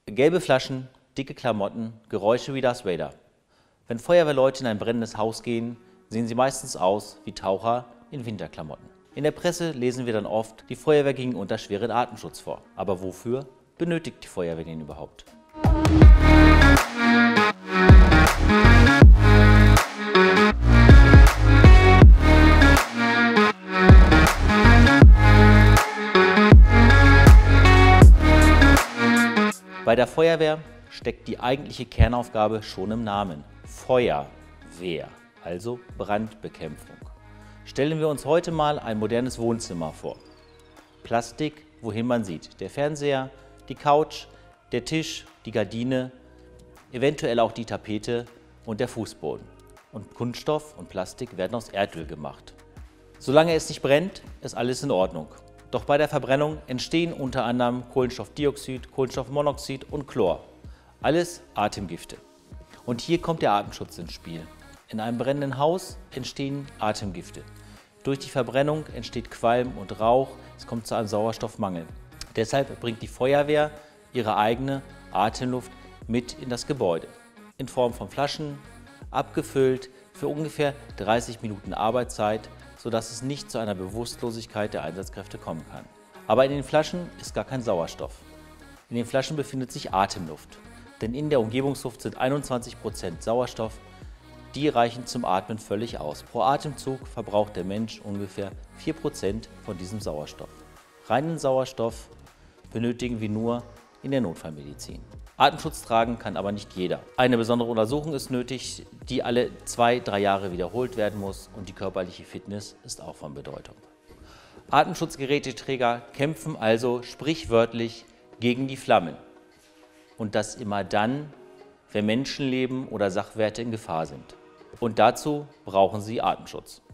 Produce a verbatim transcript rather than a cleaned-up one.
Gelbe Flaschen, dicke Klamotten, Geräusche wie Darth Vader. Wenn Feuerwehrleute in ein brennendes Haus gehen, sehen sie meistens aus wie Taucher in Winterklamotten. In der Presse lesen wir dann oft, die Feuerwehr ging unter schweren Atemschutz vor. Aber wofür benötigt die Feuerwehr den überhaupt? Bei der Feuerwehr steckt die eigentliche Kernaufgabe schon im Namen: Feuerwehr, also Brandbekämpfung. Stellen wir uns heute mal ein modernes Wohnzimmer vor. Plastik, wohin man sieht. Der Fernseher, die Couch, der Tisch, die Gardine, eventuell auch die Tapete und der Fußboden. Und Kunststoff und Plastik werden aus Erdöl gemacht. Solange es nicht brennt, ist alles in Ordnung. Doch bei der Verbrennung entstehen unter anderem Kohlenstoffdioxid, Kohlenstoffmonoxid und Chlor. Alles Atemgifte. Und hier kommt der Atemschutz ins Spiel. In einem brennenden Haus entstehen Atemgifte. Durch die Verbrennung entsteht Qualm und Rauch, es kommt zu einem Sauerstoffmangel. Deshalb bringt die Feuerwehr ihre eigene Atemluft mit in das Gebäude. In Form von Flaschen, abgefüllt für ungefähr dreißig Minuten Arbeitszeit, sodass es nicht zu einer Bewusstlosigkeit der Einsatzkräfte kommen kann. Aber in den Flaschen ist gar kein Sauerstoff. In den Flaschen befindet sich Atemluft. Denn in der Umgebungsluft sind einundzwanzig Prozent Sauerstoff. Die reichen zum Atmen völlig aus. Pro Atemzug verbraucht der Mensch ungefähr vier Prozent von diesem Sauerstoff. Reinen Sauerstoff benötigen wir nur in der Notfallmedizin. Atemschutz tragen kann aber nicht jeder. Eine besondere Untersuchung ist nötig, die alle zwei, drei Jahre wiederholt werden muss, und die körperliche Fitness ist auch von Bedeutung. Atemschutzgeräteträger kämpfen also sprichwörtlich gegen die Flammen. Und das immer dann, wenn Menschenleben oder Sachwerte in Gefahr sind. Und dazu brauchen sie Atemschutz.